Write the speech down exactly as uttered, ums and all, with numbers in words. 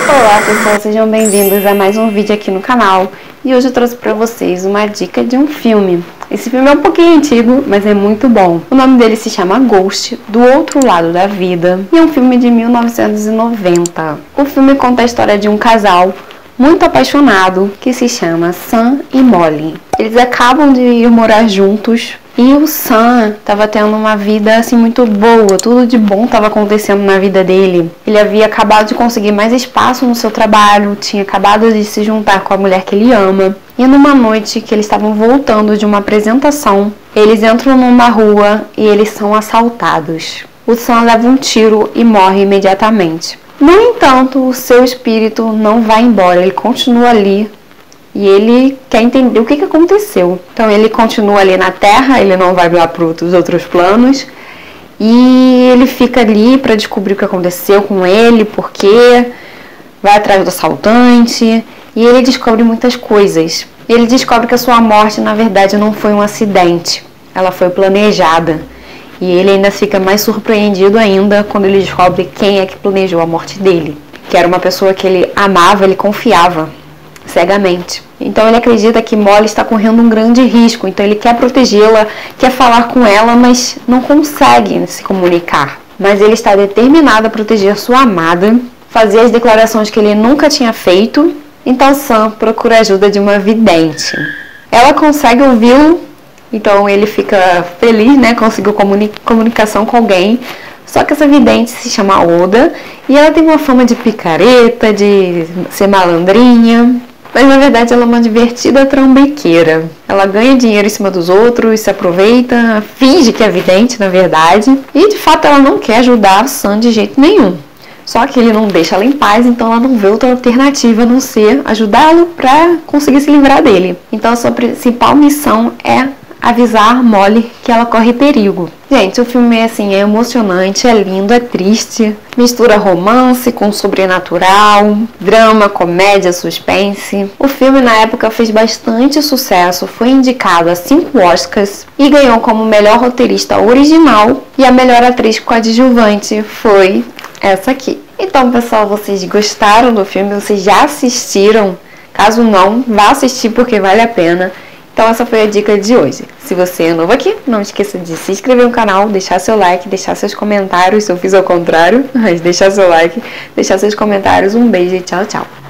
Olá pessoal, sejam bem-vindos a mais um vídeo aqui no canal. E hoje eu trouxe pra vocês uma dica de um filme. Esse filme é um pouquinho antigo, mas é muito bom. O nome dele se chama Ghost, Do Outro Lado da Vida, e é um filme de mil novecentos e noventa. O filme conta a história de um casal muito apaixonado que se chama Sam e Molly. Eles acabam de ir morar juntos e o Sam estava tendo uma vida assim muito boa, tudo de bom estava acontecendo na vida dele. Ele havia acabado de conseguir mais espaço no seu trabalho, tinha acabado de se juntar com a mulher que ele ama. E numa noite que eles estavam voltando de uma apresentação, eles entram numa rua e eles são assaltados. O Sam leva um tiro e morre imediatamente. No entanto, o seu espírito não vai embora, ele continua ali e ele quer entender o que, que aconteceu. Então ele continua ali na Terra, ele não vai lá para os outros planos e ele fica ali para descobrir o que aconteceu com ele, porque vai atrás do assaltante e ele descobre muitas coisas. Ele descobre que a sua morte na verdade não foi um acidente, ela foi planejada. E ele ainda fica mais surpreendido ainda quando ele descobre quem é que planejou a morte dele. Que era uma pessoa que ele amava, ele confiava cegamente. Então ele acredita que Molly está correndo um grande risco. Então ele quer protegê-la, quer falar com ela, mas não consegue se comunicar. Mas ele está determinado a proteger sua amada, fazer as declarações que ele nunca tinha feito. Então Sam procura a ajuda de uma vidente. Ela consegue ouvi-lo. Então ele fica feliz, né? Conseguiu comuni- comunicação com alguém. Só que essa vidente se chama Oda e ela tem uma fama de picareta, de ser malandrinha. Mas na verdade ela é uma divertida trambiqueira. Ela ganha dinheiro em cima dos outros, se aproveita, finge que é vidente na verdade. E de fato ela não quer ajudar o Sam de jeito nenhum. Só que ele não deixa ela em paz, então ela não vê outra alternativa a não ser ajudá-lo para conseguir se livrar dele. Então a sua principal missão é avisar Molly que ela corre perigo. Gente, o filme é assim, é emocionante, é lindo, é triste. Mistura romance com sobrenatural, drama, comédia, suspense. O filme na época fez bastante sucesso, foi indicado a cinco Oscars e ganhou como melhor roteirista original e a melhor atriz coadjuvante foi essa aqui. Então, pessoal, vocês gostaram do filme? Vocês já assistiram? Caso não, vá assistir porque vale a pena. Então essa foi a dica de hoje. Se você é novo aqui, não esqueça de se inscrever no canal, deixar seu like, deixar seus comentários, se eu fiz ao contrário, mas deixar seu like, deixar seus comentários. Um beijo e tchau, tchau.